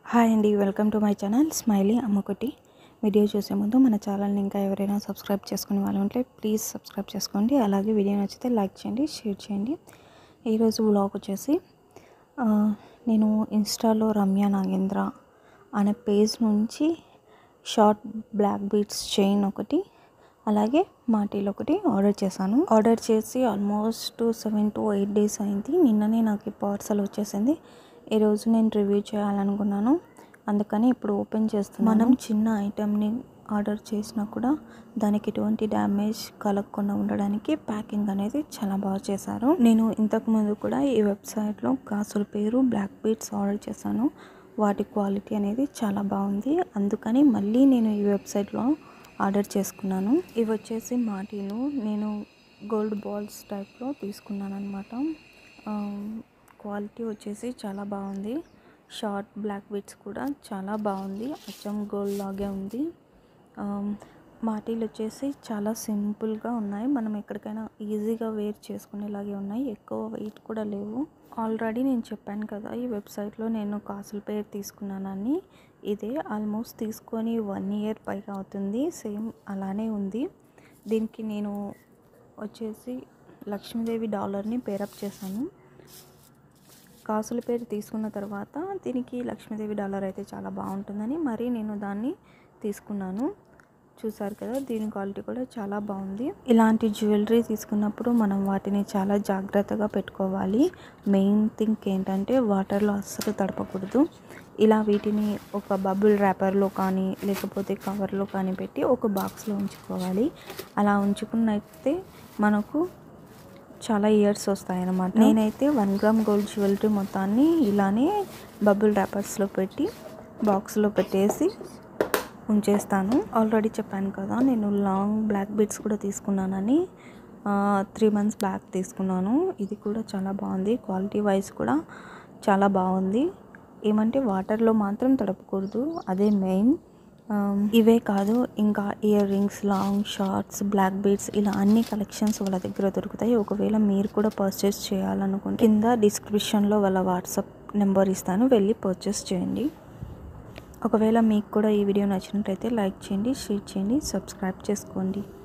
Hi అండి, welcome to my channel smiley అమ్మకుటి. Video చూసే ముందు మన ఛానల్ని ఇంకా ఎవరైనా సబ్స్క్రైబ్ చేసుకునే వాళ్ళు ఉంటే ప్లీజ్ సబ్స్క్రైబ్ చేసుకోండి. అలాగే వీడియో నచ్చితే లైక్ చేయండి, షేర్ చేయండి. ఈరోజు వ్లాగ్ వచ్చేసి నేను ఇన్స్టాలో రమ్య నాగేంద్ర అనే పేజ్ నుంచి షార్ట్ బ్లాక్ బీడ్స్ చైన్ ఒకటి, అలాగే మాటీలు ఒకటి ఆర్డర్ చేశాను. ఆర్డర్ చేసి ఆల్మోస్ట్ 7 to 8 days అయింది. నిన్ననే నాకు పార్సల్ వచ్చేసింది. ఈరోజు నేను రివ్యూ చేయాలనుకున్నాను, అందుకని ఇప్పుడు ఓపెన్ చేస్తున్నాను. మనం చిన్న ఐటెంని ఆర్డర్ చేసినా కూడా దానికి ఎటువంటి డ్యామేజ్ కలగకుండా ఉండడానికి ప్యాకింగ్ అనేది చాలా బాగా చేశారు. నేను ఇంతకుముందు కూడా ఈ వెబ్సైట్లో కాసుల పేరు బ్లాక్ బీడ్స్ ఆర్డర్ చేశాను. వాటి క్వాలిటీ అనేది చాలా బాగుంది, అందుకని మళ్ళీ నేను ఈ వెబ్సైట్లో ఆర్డర్ చేసుకున్నాను. ఇవి వచ్చేసి మాటీలు. నేను గోల్డ్ బాల్స్ టైప్లో తీసుకున్నాను అనమాట. క్వాలిటీ వచ్చేసి చాలా బాగుంది. షార్ట్ బ్లాక్ బీడ్స్ కూడా చాలా బాగుంది, అచ్చం గోల్డ్ లాగే ఉంది. మాటీలు వచ్చేసి చాలా సింపుల్గా ఉన్నాయి, మనం ఎక్కడికైనా ఈజీగా వేర్ చేసుకునేలాగే ఉన్నాయి, ఎక్కువ వెయిట్ కూడా లేవు. ఆల్రెడీ నేను చెప్పాను కదా ఈ వెబ్సైట్లో నేను కాసుల పేరు తీసుకున్నానని. ఇదే ఆల్మోస్ట్ తీసుకొని 1 year పైగా అవుతుంది. సేమ్ అలానే ఉంది. దీనికి నేను వచ్చేసి లక్ష్మీదేవి డాలర్ని పేరప్ చేశాను. కాసుల పేరు తీసుకున్న తర్వాత దీనికి లక్ష్మీదేవి డాలర్ అయితే చాలా బాగుంటుందని మరి నేను దాన్ని తీసుకున్నాను. చూసారు కదా, దీని క్వాలిటీ కూడా చాలా బాగుంది. ఇలాంటి జ్యువెలరీ తీసుకున్నప్పుడు మనం వాటిని చాలా జాగ్రత్తగా పెట్టుకోవాలి. మెయిన్ థింగ్ ఏంటంటే వాటర్లో అస్సలు తడపకూడదు. ఇలా వీటిని ఒక బబుల్ ర్యాపర్లో కానీ లేకపోతే కవర్లో కానీ పెట్టి ఒక బాక్స్లో ఉంచుకోవాలి. అలా ఉంచుకున్నైతే మనకు చాలా ఇయర్స్ వస్తాయన్నమాట. నేనైతే 1 gram గోల్డ్ జ్యువెలరీ మొత్తాన్ని ఇలానే బబుల్ ర్యాపర్స్లో పెట్టి బాక్స్లో పెట్టేసి ఉంచేస్తాను. ఆల్రెడీ చెప్పాను కదా నేను లాంగ్ బ్లాక్ బీడ్స్ కూడా తీసుకున్నానని. 3 months బ్యాక్ తీసుకున్నాను. ఇది కూడా చాలా బాగుంది, క్వాలిటీ వైజ్ కూడా చాలా బాగుంది. ఏమంటే వాటర్లో మాత్రం తడపకూడదు, అదే మెయిన్. ఇవే కాదు, ఇంకా ear rings, long, shorts, black beads ఇలా అన్ని కలెక్షన్స్ వాళ్ళ దగ్గర దొరుకుతాయి. ఒకవేళ మీరు కూడా పర్చేస్ చేయాలనుకుంటే కింద డిస్క్రిప్షన్లో వాళ్ళ వాట్సాప్ నెంబర్ ఇస్తాను, వెళ్ళి పర్చేస్ చేయండి. ఒకవేళ మీకు కూడా ఈ వీడియో నచ్చినట్లయితే లైక్ చేయండి, షేర్ చేయండి, సబ్స్క్రైబ్ చేసుకోండి.